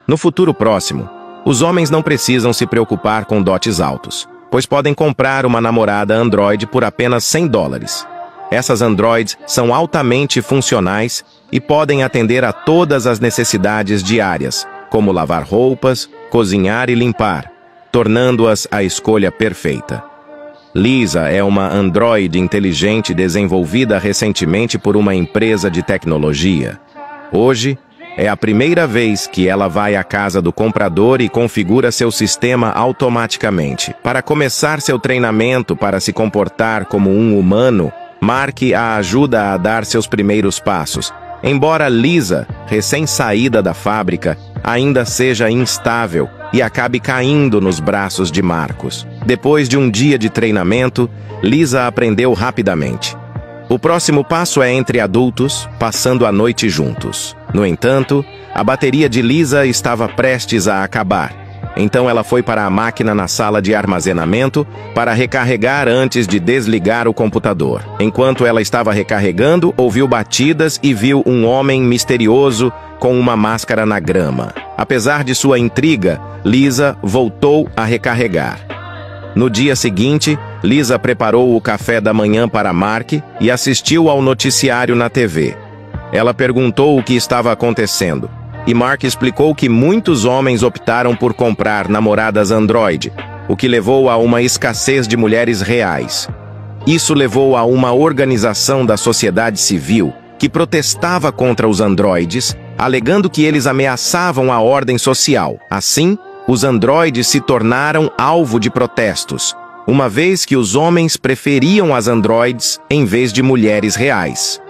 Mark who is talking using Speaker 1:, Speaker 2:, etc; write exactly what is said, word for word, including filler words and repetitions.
Speaker 1: No futuro próximo, os homens não precisam se preocupar com dotes altos, pois podem comprar uma namorada Android por apenas cem dólares. Essas androids são altamente funcionais e podem atender a todas as necessidades diárias, como lavar roupas, cozinhar e limpar, tornando-as a escolha perfeita. Lisa é uma androide inteligente desenvolvida recentemente por uma empresa de tecnologia. Hoje, é a primeira vez que ela vai à casa do comprador e configura seu sistema automaticamente. Para começar seu treinamento para se comportar como um humano, Mark a ajuda a dar seus primeiros passos. Embora Lisa, recém-saída da fábrica, ainda seja instável e acabe caindo nos braços de Marcos. Depois de um dia de treinamento, Lisa aprendeu rapidamente. O próximo passo é entre adultos, passando a noite juntos. No entanto, a bateria de Lisa estava prestes a acabar. Então ela foi para a máquina na sala de armazenamento para recarregar antes de desligar o computador. Enquanto ela estava recarregando, ouviu batidas e viu um homem misterioso com uma máscara na grama. Apesar de sua intriga, Lisa voltou a recarregar. No dia seguinte, Lisa preparou o café da manhã para Mark e assistiu ao noticiário na T V. Ela perguntou o que estava acontecendo, e Mark explicou que muitos homens optaram por comprar namoradas Android, o que levou a uma escassez de mulheres reais. Isso levou a uma organização da sociedade civil que protestava contra os androides, alegando que eles ameaçavam a ordem social. Assim, os androides se tornaram alvo de protestos, uma vez que os homens preferiam as androides em vez de mulheres reais.